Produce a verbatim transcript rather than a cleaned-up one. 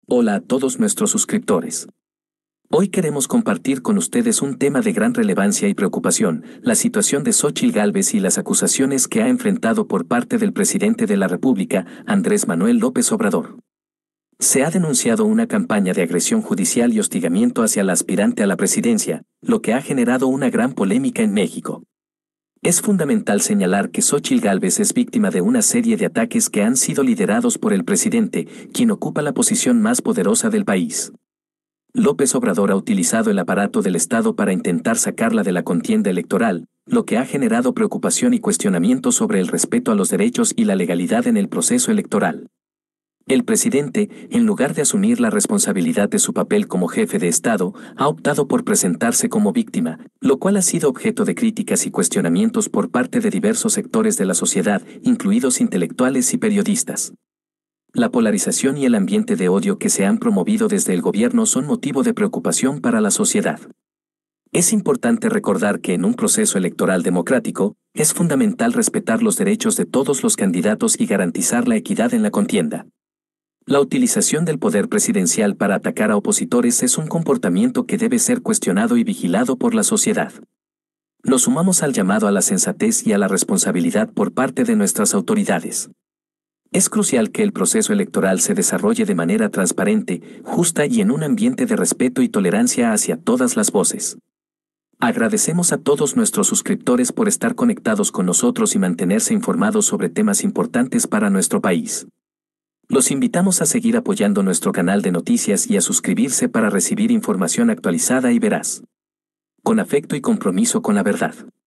Hola a todos nuestros suscriptores. Hoy queremos compartir con ustedes un tema de gran relevancia y preocupación, la situación de Xóchitl Gálvez y las acusaciones que ha enfrentado por parte del presidente de la República, Andrés Manuel López Obrador. Se ha denunciado una campaña de agresión judicial y hostigamiento hacia la aspirante a la presidencia, lo que ha generado una gran polémica en México. Es fundamental señalar que Xóchitl Gálvez es víctima de una serie de ataques que han sido liderados por el presidente, quien ocupa la posición más poderosa del país. López Obrador ha utilizado el aparato del Estado para intentar sacarla de la contienda electoral, lo que ha generado preocupación y cuestionamiento sobre el respeto a los derechos y la legalidad en el proceso electoral. El presidente, en lugar de asumir la responsabilidad de su papel como jefe de Estado, ha optado por presentarse como víctima, lo cual ha sido objeto de críticas y cuestionamientos por parte de diversos sectores de la sociedad, incluidos intelectuales y periodistas. La polarización y el ambiente de odio que se han promovido desde el gobierno son motivo de preocupación para la sociedad. Es importante recordar que en un proceso electoral democrático, es fundamental respetar los derechos de todos los candidatos y garantizar la equidad en la contienda. La utilización del poder presidencial para atacar a opositores es un comportamiento que debe ser cuestionado y vigilado por la sociedad. Nos sumamos al llamado a la sensatez y a la responsabilidad por parte de nuestras autoridades. Es crucial que el proceso electoral se desarrolle de manera transparente, justa y en un ambiente de respeto y tolerancia hacia todas las voces. Agradecemos a todos nuestros suscriptores por estar conectados con nosotros y mantenerse informados sobre temas importantes para nuestro país. Los invitamos a seguir apoyando nuestro canal de noticias y a suscribirse para recibir información actualizada y veraz. Con afecto y compromiso con la verdad.